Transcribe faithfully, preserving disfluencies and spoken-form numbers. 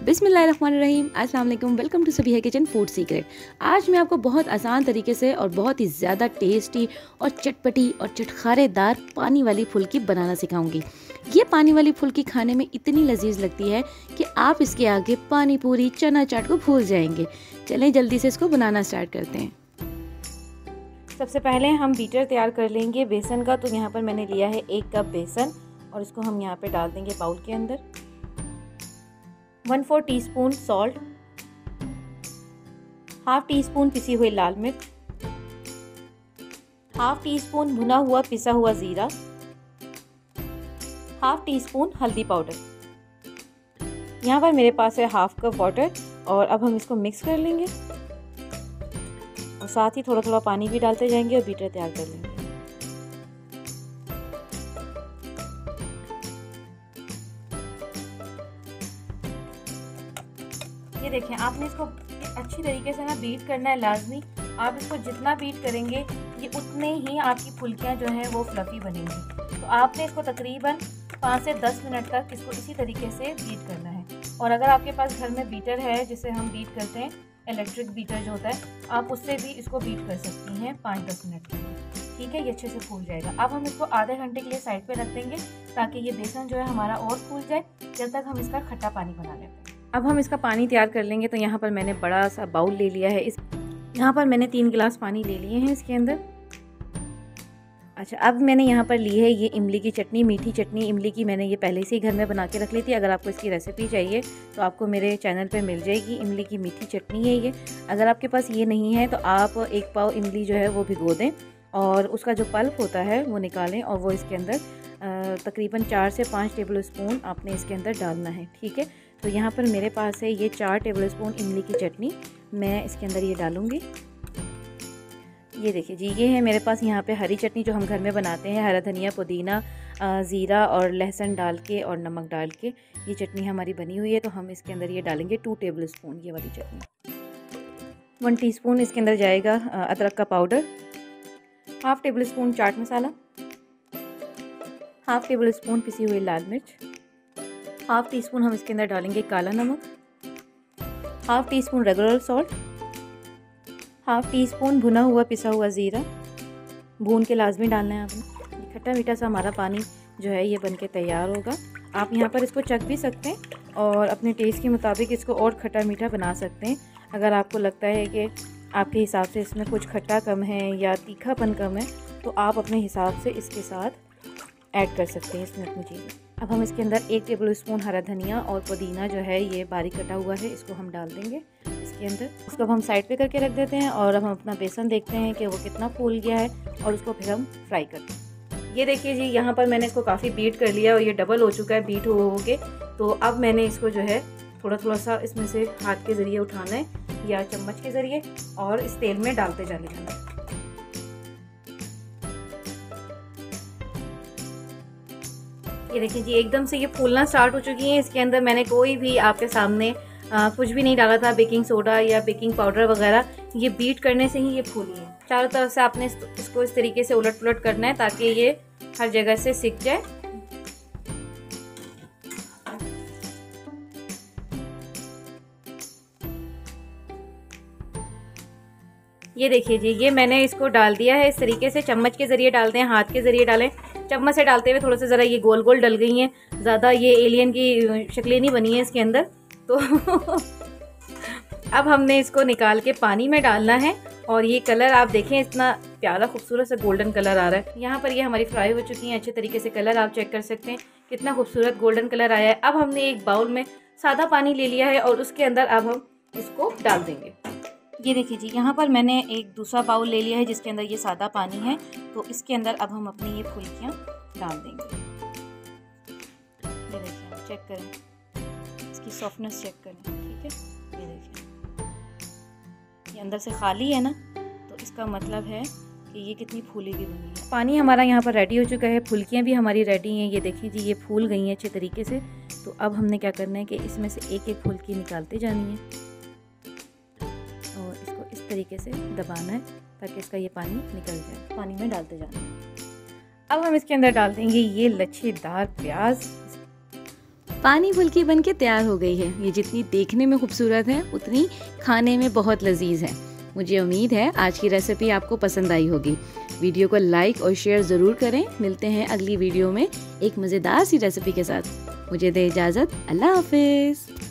बिस्मिल्लाहिर्रहमानिर्रहीम, अस्सलाम वालेकुम। Welcome to Sabiha kitchen food secret. आज मैं आपको बहुत आसान तरीके से और बहुत ही ज़्यादा टेस्टी और चटपटी और चटखारेदार पानी वाली फुल्की बनाना सिखाऊंगी। ये पानी वाली फुल्की खाने में इतनी लजीज लगती है कि आप इसके आगे पानी पूरी चना चाट को भूल जाएंगे। चलें जल्दी से इसको बनाना स्टार्ट करते हैं। सबसे पहले हम बीटर तैयार कर लेंगे बेसन का। तो यहाँ पर मैंने लिया है एक कप बेसन और इसको हम यहाँ पे डाल देंगे बाउल के अंदर। One fourth teaspoon salt, half teaspoon पिसी हुई लाल मिर्च, हाफ टी स्पून भुना हुआ पिसा हुआ जीरा, हाफ टी स्पून हल्दी पाउडर। यहाँ पर मेरे पास है हाफ कप वाटर और अब हम इसको मिक्स कर लेंगे और साथ ही थोड़ा थोड़ा पानी भी डालते जाएंगे और बीटर तैयार कर लेंगे। ये देखें, आपने इसको अच्छी तरीके से ना बीट करना है लाजमी। आप इसको जितना बीट करेंगे ये उतने ही आपकी फुल्कियाँ जो हैं वो फ्लफी बनेंगी। तो आपने इसको तकरीबन पाँच से दस मिनट तक इसको इसी तरीके से बीट करना है। और अगर आपके पास घर में बीटर है जिसे हम बीट करते हैं, इलेक्ट्रिक बीटर जो होता है, आप उससे भी इसको बीट कर सकती हैं पाँच दस मिनट के लिए। ठीक है, ये अच्छे से फूल जाएगा। अब हम इसको आधे घंटे के लिए साइड पे रख देंगे ताकि ये बेसन जो है हमारा और फूल जाए, जब तक हम इसका खट्टा पानी बना लेते हैं। अब हम इसका पानी तैयार कर लेंगे। तो यहाँ पर मैंने बड़ा सा बाउल ले लिया है। इस यहाँ पर मैंने तीन गिलास पानी ले लिए हैं इसके अंदर। अच्छा, अब मैंने यहाँ पर ली है ये इमली की चटनी, मीठी चटनी इमली की। मैंने ये पहले से ही घर में बना के रख ली थी। अगर आपको इसकी रेसिपी चाहिए तो आपको मेरे चैनल पे मिल जाएगी। इमली की मीठी चटनी है ये। अगर आपके पास ये नहीं है तो आप एक पाव इमली जो है वो भिगो दें और उसका जो पल्प होता है वो निकालें और वो इसके अंदर तकरीबन चार से पाँच टेबल स्पून आपने इसके अंदर डालना है। ठीक है, तो यहाँ पर मेरे पास है ये चार टेबल स्पून इमली की चटनी। मैं इसके अंदर ये डालूँगी। ये देखिए जी, ये है मेरे पास यहाँ पे हरी चटनी जो हम घर में बनाते हैं, हरा धनिया, पुदीना, ज़ीरा और लहसुन डाल के और नमक डाल के ये चटनी हमारी बनी हुई है। तो हम इसके अंदर ये डालेंगे टू टेबल स्पून ये वाली चटनी। वन टीस्पून इसके अंदर जाएगा अदरक का powder, half tablespoon chaat masala, half tablespoon पिसी हुई लाल मिर्च, हाफ़ टी स्पून हम इसके अंदर डालेंगे काला नमक, half teaspoon regular salt, half teaspoon भुना हुआ पिसा हुआ ज़ीरा, भून के लाजमी डालना है आपने। खट्टा मीठा सा हमारा पानी जो है ये बनके तैयार होगा। आप यहाँ पर इसको चख भी सकते हैं और अपने टेस्ट के मुताबिक इसको और खट्टा मीठा बना सकते हैं। अगर आपको लगता है कि आपके हिसाब से इसमें कुछ खट्टा कम है या तीखापन कम है तो आप अपने हिसाब से इसके साथ ऐड कर सकते हैं इसमें अपनी चीज़ें। अब हम इसके अंदर एक टेबल स्पून हरा धनिया और पुदीना जो है ये बारीक कटा हुआ है, इसको हम डाल देंगे इसके अंदर। इसको अब हम साइड पे करके रख देते हैं और अब हम अपना बेसन देखते हैं कि वो कितना फूल गया है और उसको फिर हम फ्राई करते हैं। ये देखिए जी, यहाँ पर मैंने इसको काफ़ी बीट कर लिया और ये डबल हो चुका है बीट हो हो के। तो अब मैंने इसको जो है थोड़ा थोड़ा सा इसमें से हाथ के ज़रिए उठाना है या चम्मच के ज़रिए और इस तेल में डालते जाने जाना है। ये देखिए जी, एकदम से ये फूलना स्टार्ट हो चुकी हैं। इसके अंदर मैंने कोई भी आपके सामने आ, कुछ भी नहीं डाला था, बेकिंग सोडा या बेकिंग पाउडर वगैरह। ये बीट करने से ही ये फूली है। चारों तरफ से आपने इसको इस तरीके से उलट पुलट करना है ताकि ये हर जगह से सिक जाए। ये देखिए जी, ये मैंने इसको डाल दिया है इस तरीके से। चम्मच के ज़रिए डालते हैं, हाथ के ज़रिए डालें। चम्मच से डालते हुए थोड़ा सा ज़रा ये गोल गोल डल गई हैं, ज़्यादा ये एलियन की शक्लें नहीं बनी है इसके अंदर। तो अब हमने इसको निकाल के पानी में डालना है और ये कलर आप देखें, इतना प्यारा खूबसूरत सा गोल्डन कलर आ रहा है। यहाँ पर ये हमारी फ्राई हो चुकी हैं अच्छे तरीके से। कलर आप चेक कर सकते हैं कितना खूबसूरत गोल्डन कलर आया है। अब हमने एक बाउल में सादा पानी ले लिया है और उसके अंदर अब हम इसको डाल देंगे। ये देखिए जी, यहाँ पर मैंने एक दूसरा बाउल ले लिया है जिसके अंदर ये सादा पानी है। तो इसके अंदर अब हम अपनी ये फुल्कियाँ डाल देंगे। ये देखिए, चेक करें, इसकी सॉफ्टनेस चेक करें। ठीक है, ये देखिए, ये अंदर से खाली है ना, तो इसका मतलब है कि ये कितनी फूली भी बनी है। पानी हमारा यहाँ पर रेडी हो चुका है, फुल्कियाँ भी हमारी रेडी हैं। ये देखिए जी, ये फूल गई हैं अच्छे तरीके से। तो अब हमने क्या करना है कि इसमें से एक एक फुल्की निकालते जानी है और इसको इस तरीके से दबाना है ताकि इसका ये पानी निकल जाए। पानी में डालते जाना है। अब हम इसके अंदर डाल देंगे ये लच्छेदार प्याज। पानी फुल्की बनके तैयार हो गई है। ये जितनी देखने में खूबसूरत है उतनी खाने में बहुत लजीज है। मुझे उम्मीद है आज की रेसिपी आपको पसंद आई होगी। वीडियो को लाइक और शेयर ज़रूर करें। मिलते हैं अगली वीडियो में एक मज़ेदार सी रेसिपी के साथ। मुझे दे इजाज़त। अल्लाह हाफिज़।